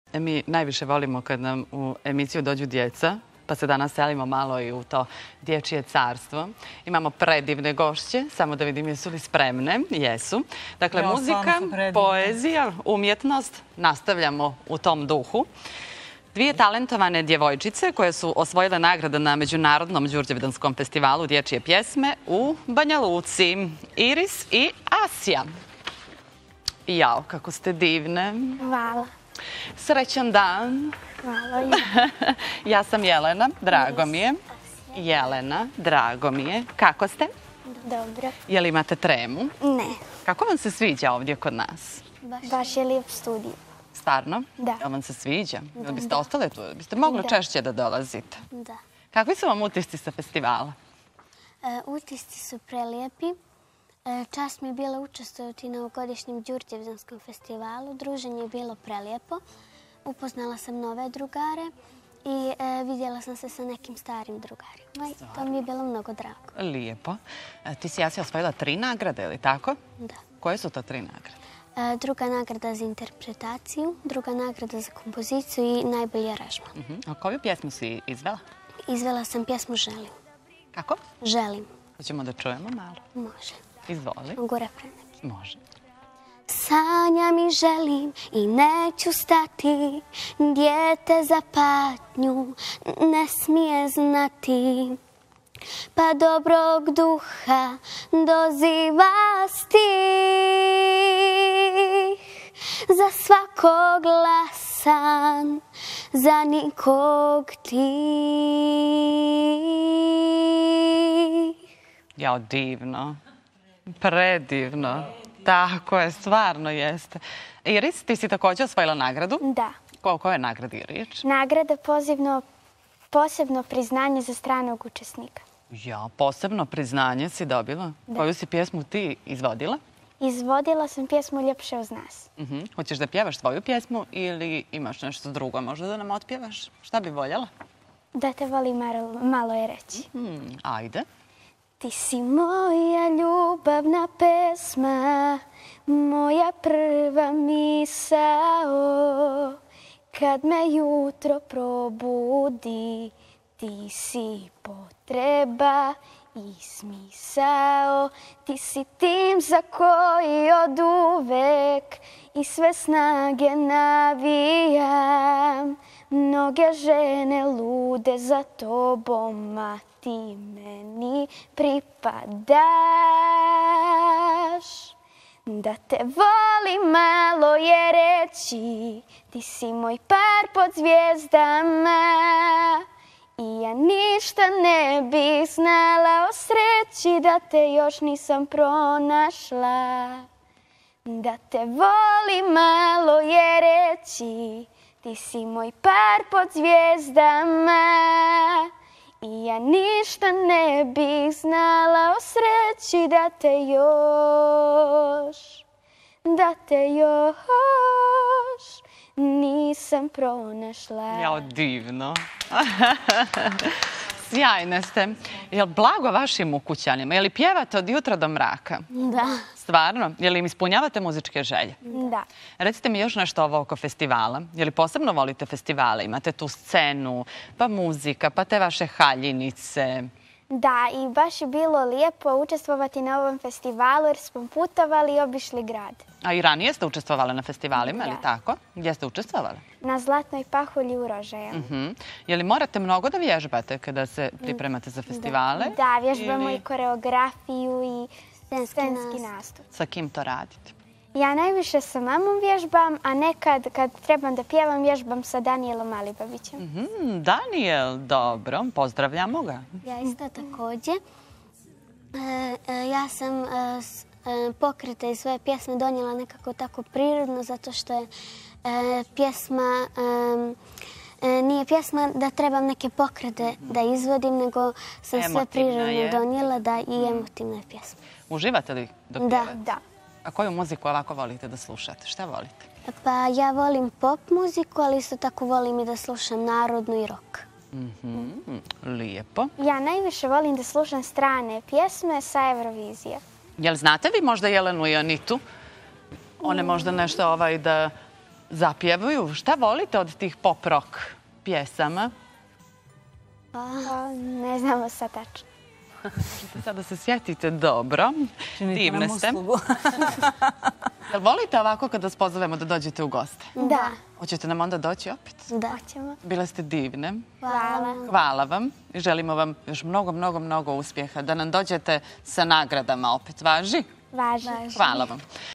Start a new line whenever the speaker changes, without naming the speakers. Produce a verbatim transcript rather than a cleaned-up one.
Mi najviše volimo kad nam u emisiju dođu djeca, pa se danas selimo malo i u to dječje carstvo. Imamo predivne gošće, samo da vidim jesu li spremne. Jesu. Dakle, muzika, poezija, umjetnost, nastavljamo u tom duhu. Dvije talentovane djevojčice koje su osvojile nagradu na Međunarodnom Đurđevdanskom festivalu dječje pjesme u Banja Luci. Iris i Asja. Jao, kako ste divne.
Hvala.
Srećan dan.
Hvala.
Ja sam Jelena, drago mi je. Jelena, drago mi je. Kako ste?
Dobro.
Je li imate tremu?
Ne.
Kako vam se sviđa ovdje kod nas?
Baš je lijep studij.
Stvarno?
Da.
Jel vam se sviđa? Jel biste ostale tu? Jel biste mogli češće da dolazite?
Da.
Kakvi su vam utisci sa festivala?
Utisci su prelijepi. Čast mi je bila učestvovati na ovogodišnjem Đurđevdanskom festivalu. Druženje je bilo prelijepo. Upoznala sam nove drugare i vidjela sam se sa nekim starim drugarima. To mi je bilo mnogo drago.
Lijepo. Ti si, Asja, osvojila tri nagrade, ili tako?
Da.
Koje su to tri nagrade?
Druga nagrada za interpretaciju, druga nagrada za kompoziciju i najbolji aranžman.
A koju pjesmu si izvela?
Izvela sam pjesmu Želim.
Kako?
Želim.
Hoćemo da čujemo malo?
Može.
Izvoli.
Mogu refren neki?
Može.
Sanjam i želim i neću stati, dijete za patnju ne smije znati. Pa dobrog duha doziva stih, za svakog glasan, za nikog tih.
Jao, divno. Predivno. Tako je, stvarno jeste. Iris, ti si također osvojila nagradu?
Da.
O kojoj nagradi riječ?
Nagrada pozivno, posebno priznanje za stranog učesnika.
Ja, posebno priznanje si dobila. Koju si pjesmu ti izvodila?
Izvodila sam pjesmu Ljepše uz nas.
Hoćeš da pjevaš svoju pjesmu ili imaš nešto drugo? Možda da nam otpjevaš? Šta bi voljela?
Da te volim malo je reći.
Ajde.
Ti si moja ljubavna pesma, moja prva misao. Kad me jutro probudi, ti si potreba i smisao. Ti si tim za koji od uvek i sve snage navijam. Mnoge žene lude za tobom, a ti meni pripadaš. Da te volim malo je reći, ti si moj par pod zvijezdama. I ja ništa ne bih znala o sreći da te još nisam pronašla. Da te volim malo je reći, ti si moj par pod zvijezdama. I ja ništa ne bih znala o sreći da te još, da te još nisam pronašla.
Jao, divno. Sjajne ste. Jel blago vašim ukućanima? Je li pjevate od jutra do mraka?
Da.
Stvarno? Je li im ispunjavate muzičke želje?
Da.
Recite mi još nešto ovo oko festivala. Je li posebno volite festivale? Imate tu scenu, pa muzika, pa te vaše haljinice.
Da, i baš je bilo lijepo učestvovati na ovom festivalu jer smo putovali i obišli grad.
A i ranije ste učestvovali na festivalima, ili tako? Gdje ste učestvovali?
Na Zlatnoj pahulji u Rožaja.
Je li morate mnogo da vježbate kada se pripremate za festivale?
Da, vježbamo i koreografiju i scenski nastup.
Sa kim to radite?
Ja najviše sa mamom vježbam, a nekad kad trebam da pjevam vježbam sa Danijelom Alibabićem.
Danijel, dobro, pozdravljamo ga.
Ja isto također. Ja sam pokrete i svoje pjesme donijela nekako tako prirodno, zato što je pjesma, nije pjesma da trebam neke pokrete da izvodim, nego sam sve prirodno donijela, da, i emotivna je pjesma.
Uživate li dok pjevate?
Da, da.
A koju muziku ovako volite da slušate? Šta volite?
Pa ja volim pop muziku, ali isto tako volim i da slušam narodnu i rock.
Lijepo.
Ja najviše volim da slušam strane pjesme sa Eurovizije.
Jel znate vi možda Jelenu i Anitu? One možda nešto ovaj da zapjevaju. Šta volite od tih pop rock pjesama?
Pa, ne znamo sad tačno.
Sada se sjetite dobro. Divne ste. Jel volite ovako kada vas pozovemo da dođete u goste?
Da.
Hoćete nam onda doći opet?
Da. Hoćemo.
Bile ste divne.
Hvala.
Hvala vam i želimo vam još mnogo, mnogo, mnogo uspjeha. Da nam dođete sa nagradama opet. Važi?
Važi.
Hvala vam.